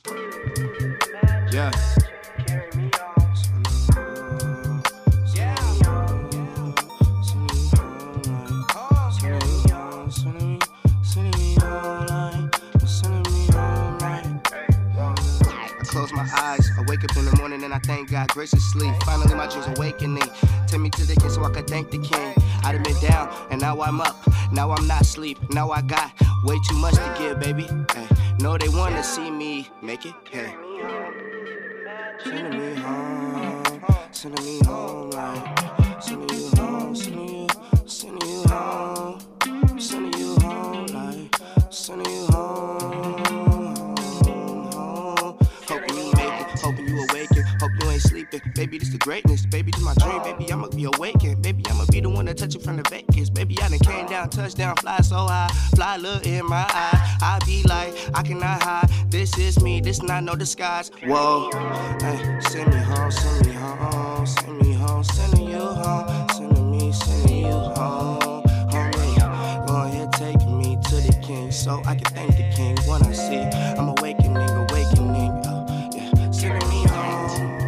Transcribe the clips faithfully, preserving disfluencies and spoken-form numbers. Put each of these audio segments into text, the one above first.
Yeah. Close my eyes, I wake up in the morning and I thank God graciously. Finally my dreams awakening. Take me to the king so I could thank the king. I done been down and now I'm up. Now I'm not asleep. Now I got way too much to give, baby. Hey, no, they wanna see me make it. Hey, sending me home, sending me home, like sending you home, sending you, sending you home, sending you home, like sending you home. Hope you ain't sleeping, baby, this the greatness. Baby, this my dream, baby, I'ma be awakened. Baby, I'ma be the one that touch it from the Vegas. Baby, I done came down, touchdown, fly so high. Fly, look in my eye. I be like, I cannot hide. This is me, this not no disguise. Whoa, hey, send me home, send me home, send me home, sending you home, sending me, sending you home. Homie, go ahead, take me to the king, so I can thank the king when I see I'm awakening, awakening. Uh, yeah, sending me home.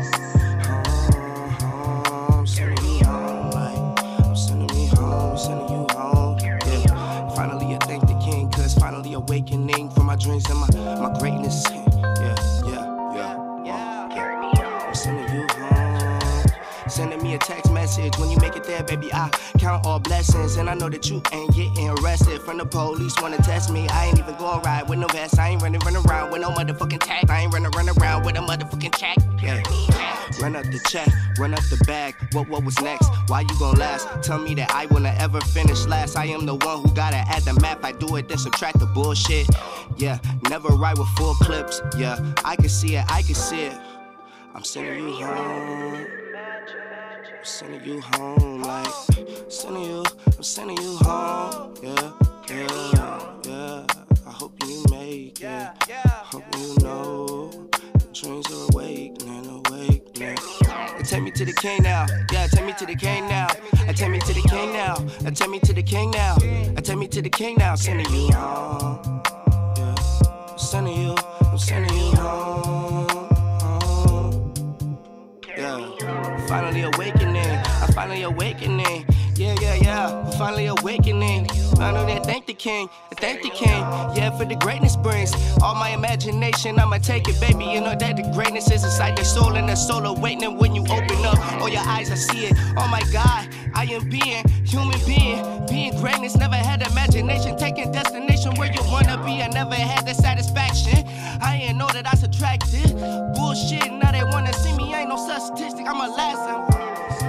Awakening from my dreams and my, my greatness. Yeah, yeah, yeah, yeah. I'm sending you home. Sending me a text message when you make it there, baby. I count all blessings, and I know that you ain't getting arrested. From the police wanna test me. I ain't even going ride with no vest. I ain't running, running around with no motherfucking tag. I ain't running, running around with a motherfucking check. Yeah. Run up the check, run up the bag. What, what was next? Why you gon' last? Tell me that I wanna ever finish last. I am the one who gotta add the math. I do it, then subtract the bullshit. Yeah, never write with full clips. Yeah, I can see it, I can see it. I'm sending you home. I'm sending you home, like sending you. I'm sending you home. Yeah, yeah, yeah. I hope you make it. Hope you know the dreams are awakening, awakening. Take me to the king now, yeah, take me to the king now. I take me to the king now, I take me to the king now. I take me to the king now, sending you home. Yeah, I'm sending you, I'm sending you home. home. Yeah, finally awakening, I'm finally awakening. Yeah, yeah, yeah, I'm finally awakening. I know that thank the king, I thank the king. Yeah, for the greatness brings all my imagination, I'ma take it, baby. You know that the greatness is inside the soul, and the soul awakening when you open up all your eyes, I see it. Oh my God, I am being, human being. Being greatness, never had imagination. Taking destination where you wanna be, I never had the satisfaction. I ain't know that I subtracted bullshit, now they wanna see me, I ain't no such statistic, I'm a last one.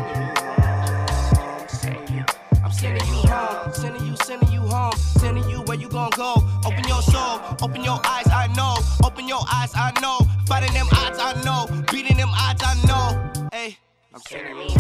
Sending you home, sending you, sending you home, sending you where you gon' go. Open your soul, open your eyes, I know. Open your eyes, I know. Fighting them odds, I know. Beating them odds, I know. Hey, I'm sending you